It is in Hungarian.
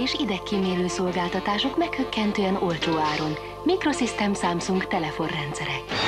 és idegkímélő szolgáltatások meghökkentően olcsó áron. Microsystem Samsung telefonrendszerek.